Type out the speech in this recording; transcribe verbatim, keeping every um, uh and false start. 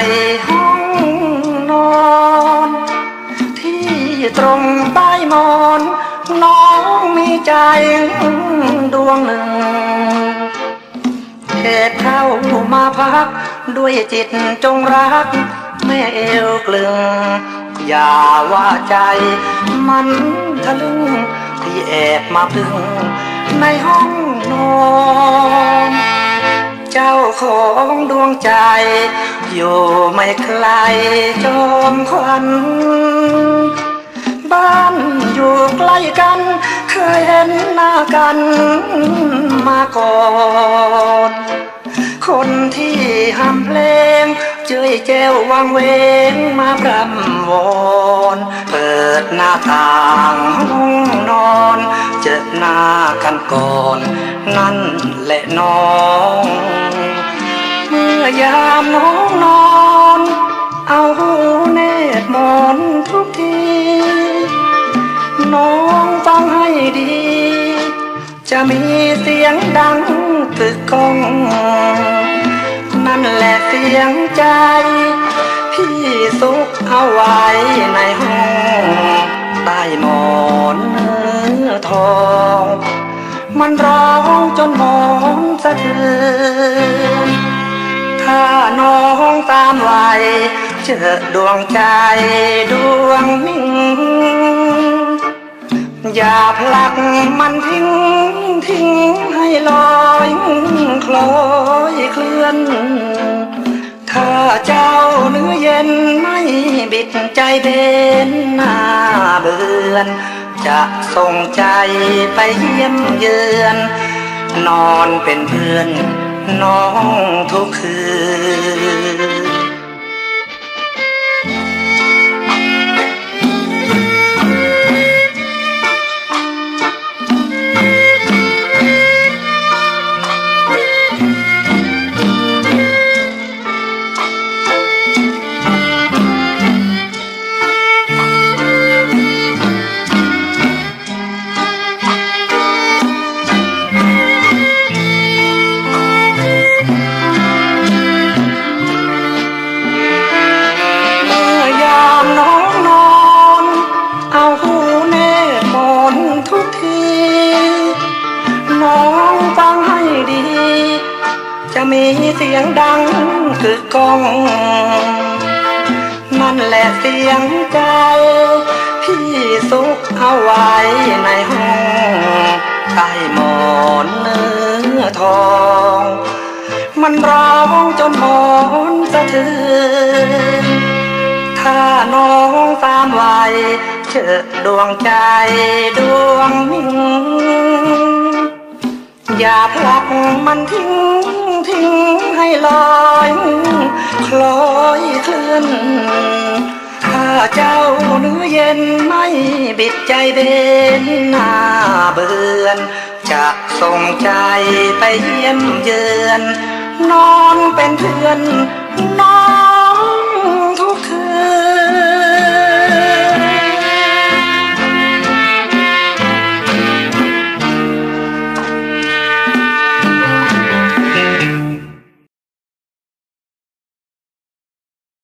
ห้องนอนที่ตรงใต้หมอนน้องมีใจดวงหนึ่งเหตุเข้ามาพักด้วยจิตจงรักแม่เอวกลึงอย่าว่าใจมันทะลึ่งที่แอบมาพึ่งในห้องนอนเจ้าของดวงใจอยู่ไม่ไกลจอมขวัญบ้านอยู่ใกล้กันเคยเห็นหน้ากันมาก่อนคนที่ห้ามเพลงเจยแจ้ววางเวงมาพรำวอนเปิดหน้าต่างห้องนอนเจอหน้ากันก่อนนั่นแหละน้องเมื่อยามน้องนอนเอาหูเนตรมอนทุกทีน้องฟังให้ดีจะมีเสียงดังกึกก้องนั่นแหละเสียงใจพี่ซุกเอาไว้ในห้องใต้หมอนเนื้อทองมันร้องจนหมอนสะเทือนถ้าน้องตามไว้เจอดวงใจดวงนิ่งอย่าผลักมันทิ้งทิ้งให้ลอยคล้อยเคลื่อนถ้าเจ้าเนื้อเย็นไม่บิดใจเด่นหน้าเบือนจะส่งใจไปเยี่ยมเยือนนอนเป็นเพื่อนน้องทุกคืนจะมีเสียงดังกึกก้องนั่นแหละเสียงใจพี่ซุกเอาไว้ในห้องใต้หมอนเนื้อทองมันร้องจนหมอนสะเทือนถ้าน้องตามไว้เจอดวงใจดวงนิ่งอย่าผลักมันทิ้งทิ้งให้ลอยคล้อยเคลื่อนถ้าเจ้าเนื้อเย็นไม่บิดใจเด่นหน้าเบือนจะส่งใจไปเยี่ยมเยือนนอนเป็นเพื่อน